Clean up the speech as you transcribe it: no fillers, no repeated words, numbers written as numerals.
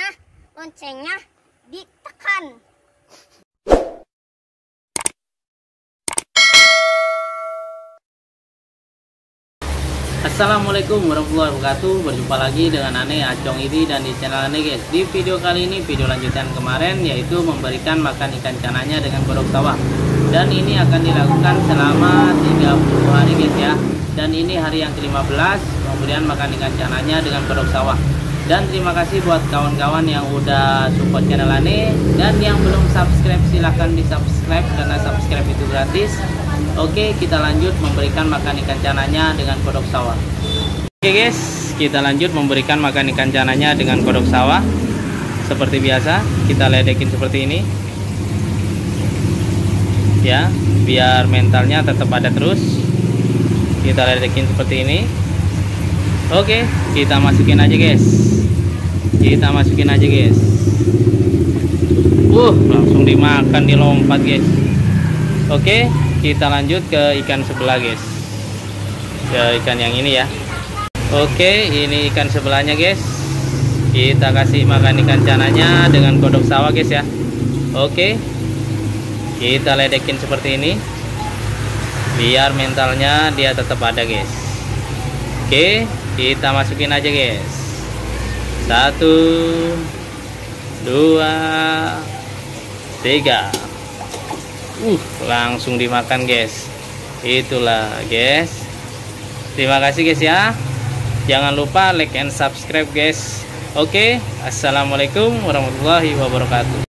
Nah, loncengnya ditekan. Assalamualaikum warahmatullahi wabarakatuh. Berjumpa lagi dengan Ane Acong ini dan di channel Ane guys. Di video kali ini video lanjutan kemarin, yaitu memberikan makan ikan cananya dengan kodok sawah. Dan ini akan dilakukan selama 30 hari guys ya. Dan ini hari yang ke-15 kemudian makan ikan cananya dengan kodok sawah. Dan terima kasih buat kawan-kawan yang udah support channel Ane. Dan yang belum subscribe silahkan di subscribe karena subscribe itu gratis. Oke, kita lanjut memberikan makan ikan cananya dengan kodok sawah. Oke guys, kita lanjut memberikan makan ikan cananya dengan kodok sawah. Seperti biasa, kita ledekin seperti ini. Ya, biar mentalnya tetap ada terus. Kita ledekin seperti ini. Oke, kita masukin aja guys. Kita masukin aja guys. Langsung dimakan, dilompat guys. Oke, kita lanjut ke ikan sebelah guys, ke ikan yang ini ya. Oke, ini ikan sebelahnya guys. Kita kasih makan ikan cananya dengan kodok sawah guys ya. Oke, kita ledekin seperti ini biar mentalnya dia tetap ada guys. Oke, kita masukin aja guys. 1 2 3. Langsung dimakan guys. Itulah guys. Terima kasih guys ya. Jangan lupa like and subscribe guys. Oke, assalamualaikum warahmatullahi wabarakatuh.